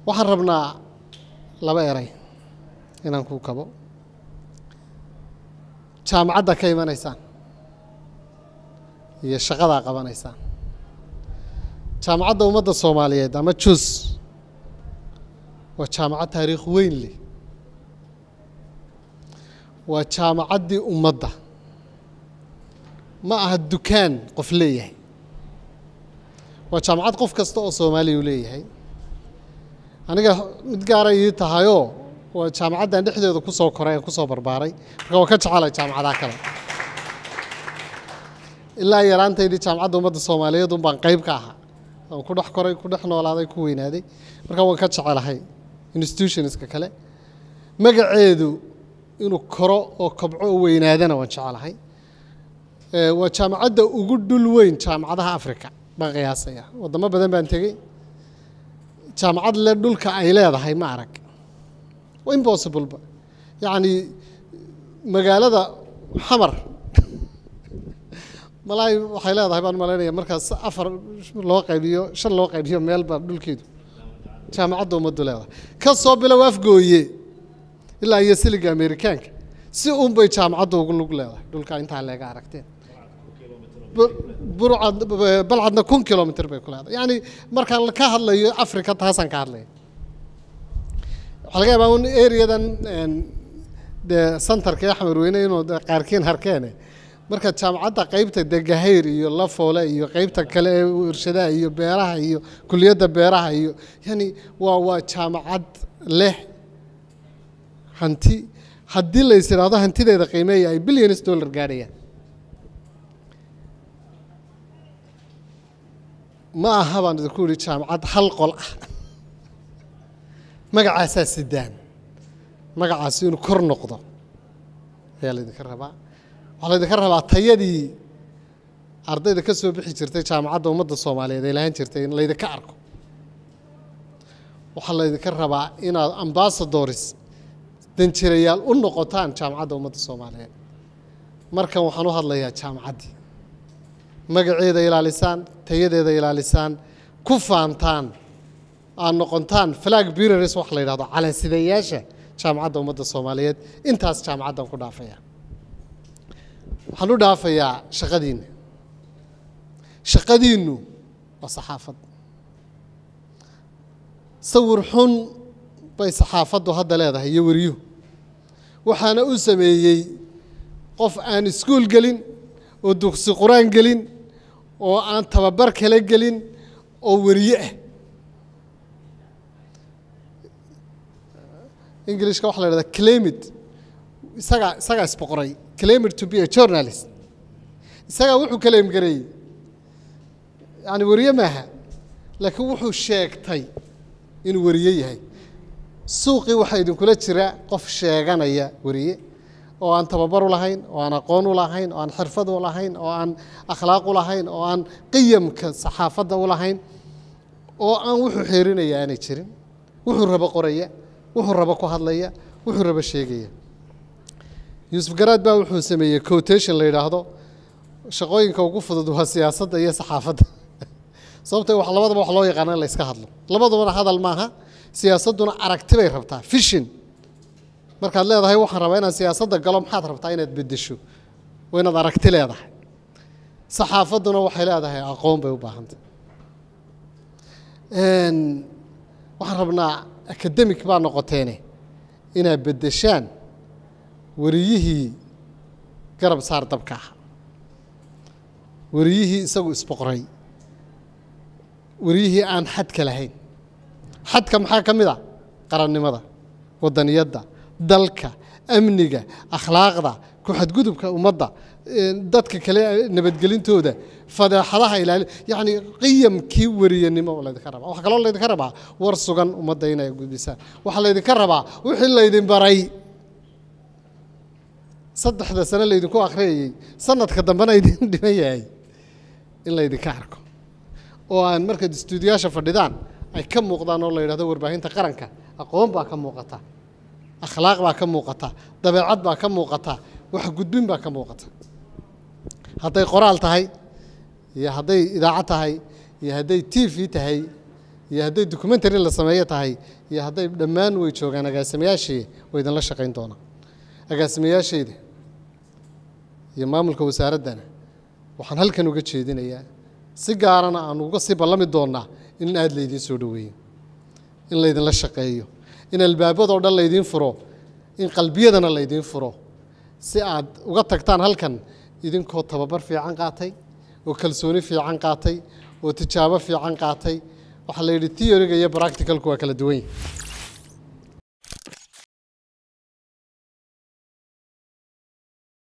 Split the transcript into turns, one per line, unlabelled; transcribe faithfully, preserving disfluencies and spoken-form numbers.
waxaan rabnaa laba eray inaan ku kabo jaamacadda ka imanaysaan iyo shaqada qabanaysaan jaamacadda ummadda Soomaaliyeed ama jus waa jaamacad taariikh weyn leh waa jaamacaddii ummadda ma aha dukaan qof leeyahay waa jaamacad qof kasta oo Soomaali u leeyahay aniga mid gaar ah tahayo waa jaamacaddan dhexdeeda ku soo koray ku soo barbaaray marka waa ka jecelahay jaamacadaha kale ilaa yaraantaydii jaamacadda ummadda Soomaaliyeed u baan qayb ka ahaa oo ku dhex koray ku dhex noolaaday ku weynaaday marka waan ka jecelahay institutionska kale magaceedu inuu koro oo kobco oo weynaadana waan jecelahay ee waa jaamacadda ugu dhul weyn jaamacadaha Afrika baan qiyaasaya wadamo badan baan tagay jaamacad le dhulka ay leedahay ma arag waa impossible ba yaani magaalada xamar malaay waxay leedahay baan maleynaya markaas afar loo qaybiyo shan loo qaybiyo meel ba dhulkeedu jaamacadda ummaddu leedahay ka soo bilow afgooye ilaa iyo siliga Amerikaanka si uun bay jaamacaddu ugu lug leedahay dhulka inta laga aragteen burcad balcadna kun kilomitir bay ku leedahay yaani markaan ka hadlayo Afrika taasan ka hadlayo waxa laga yaabaa in area-dan de centerka Axmed Weyne inuu qaarkiin harkeene marka jaamacadda qaybta Degahayr iyo Lafoole iyo qaybta kale ee warshadaha iyo beeraha iyo kulliyadda beeraha iyo yaani waa waa jaamacad leh hanti haddii la yiraahdo hantideeda qiimeeya ay billions dollar gaarayaan ma aha baan idinku yiri jaamacad hal qol ah magacaasa sidaan magacaasi inuu kor noqdo ayaa la idinka rabaa waxa la idinka rabaa tayadii ardayda ka soo bixi jirtay jaamacadda ummadda Soomaaliyeed ee lahayn jirtay in la idinka arko waxa la idinka rabaa inaad ambassadors danjirayaal u noqotaan jaamacadda ummadda Soomaaliyeed markan waxaan u hadlayaa jaamacaddii magaceeda ilaalisaan tayadeeda ilaalisaan ku faantaan aan noqontaan flag bearers wax la yiraahdo calan sidayaasha jaamacadda ummadda Soomaaliyeed intaas jaamacaddan ku dhaafaya waxaan u dhaafayaa shaqadiina shaqadiinu waa saxaafad sawir xun bay saxaafaddu hadda leedahay iyo wariyo waxaana u sameeyay qof aan iskuul gelin oo dugsi quraan gelin oo aan tababar kale gelin oo wariye ah English ka wax la yiraahdo claimed isaga isaga isboqoray claimed to be a journalist isaga wuxuu claim garay yani wariye maaha laakiin wuxuu sheegtay inuu wariye yahay suuqi waxa idin kula jira qof sheeganaya wariye oo aan tababar u lahayn oo aan aqoon u lahayn oo aan xirfad u lahayn oo aan akhlaaq u lahayn oo aan qiyamka saxaafadda u lahayn oo aan wuxuu xeerinaya aanay jirin wuxuu raba qoraya wuxuu raba ku hadlaya wuxuu raba sheegaya Yusuf Garaad baa wuxuu sameeyay quotation la yiraahdo shaqooyinka ugu fudud waa siyaasadda iyo saxaafadda sababtoo wax labadaba wax loo yaqaan in la iska hadlo labadaba hadal maaha siyaasaduna aragti bay rabtaa vision markaad leedahay waxaan rabaa inaan siyaasadda galo maxaad rabtaa inaad bedesho waa inaad aragti leedahay saxaafadduna waxay leedahay aqoon bay u baahantahay een waxaan rabnaa academic baa noqoteene inaad bedeshaan wariyihii garab saar dabka ah wariyihii isagu isboqoray wariyihii aan xadka lahayn xadka maxaa ka mid ah qarannimada wadaniyadda dalka amniga akhlaaqda ku xadgudubka ummadda dadka kale nabadgelintooda fadaaxadaha ilaali yaani qiyamkii wariyanimo la idinka rabaa waxa kale oo la idinka rabaa war sugan ummadda inay gudbisaan waxa la idinka rabaa wixii la idin baray saddexda sano la idinku akhriyay sanadka dambana idin dhimayay in la idinka arko oo aan marka stuudiyaasha fadhidaan ay ka muuqdaan oo la yiraahdo warbaahinta qaranka aqoon baa ka muuqata akhlaaq baa ka muuqata dabeecad baa ka muuqata wax gudbin baa ka muuqata hadday qoraal tahay iyo hadday idaacad tahay iyo hadday T V tahay iyo hadday documentary la sameeyo tahay iyo hadday dhammaan way joogaan agaasimayaashii way idinla shaqayn doonaan agaasimayaashayda iyo maamulka wasaaraddana waxaan halkan uga jeedinayaa si gaarana aan uga sii ballami doonaa in aad laydiin soo dhoweeyo in laydinla shaqeeyo in albaabadoo dhan laydiin furo in qalbiyadana laydiin furo si aad uga tagtaan halkan idinkoo tababar fiican qaatay oo kalsooni fiican qaatay oo tijaabo fiican qaatay waxaa la yidhi theory-ga iyo practical-ku waa kala duwan yihiin